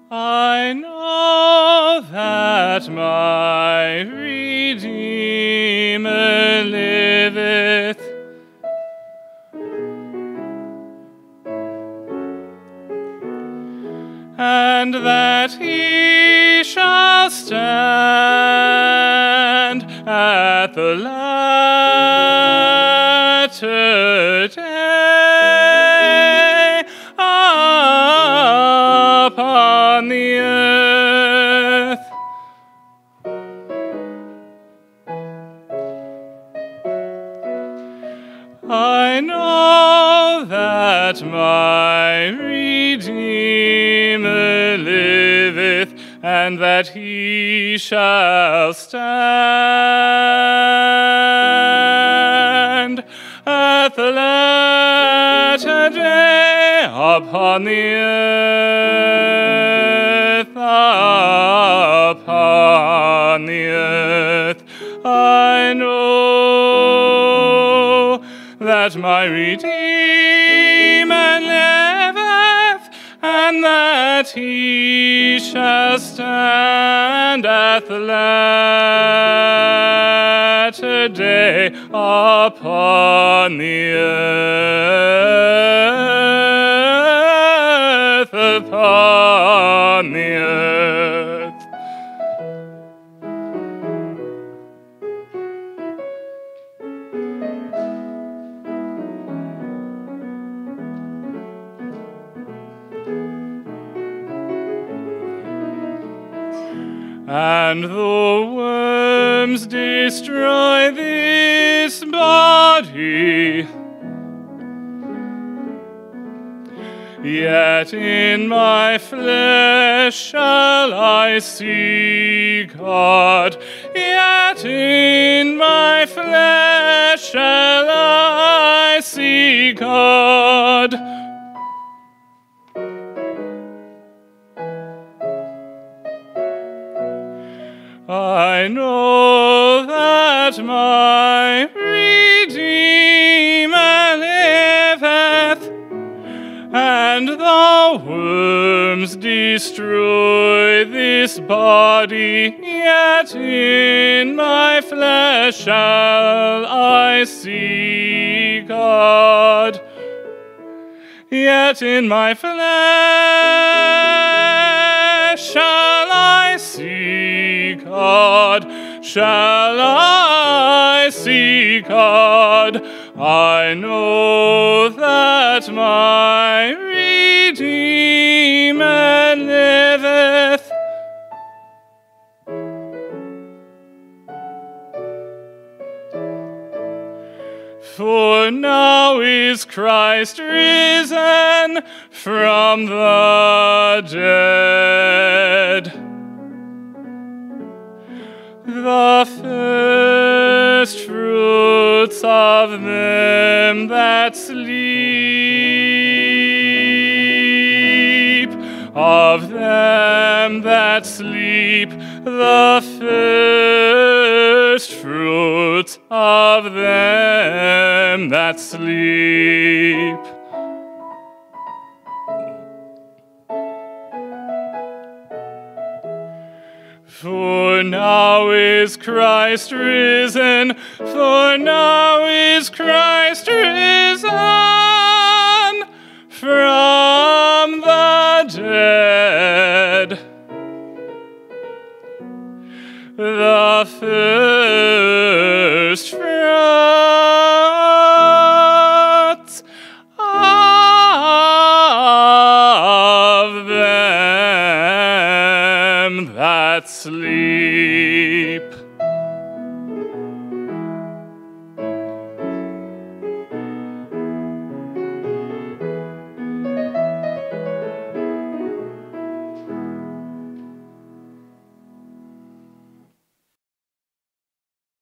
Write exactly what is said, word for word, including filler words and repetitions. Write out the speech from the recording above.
I know that my Redeemer liveth, and that he shall stand at the latter day upon the earth. I know that my Redeemer liveth, and that he shall stand at the latter day upon the earth, upon the earth. I know that my Redeemer liveth, and that he shall stand at the latter day upon the earth, upon the earth. And the worms destroy this body, yet in my flesh shall I see God. Yet in my flesh shall I see God. I know that my Redeemer liveth, and the worms destroy this body, yet in my flesh shall I see God. Yet in my flesh shall I see God, shall I see God. I know that my Redeemer liveth. For now is Christ risen from the dead, the first fruits of them that sleep, of them that sleep, the first fruits of them that sleep. For now is Christ risen, for now is Christ risen from the dead, the first fruits of them that sleep.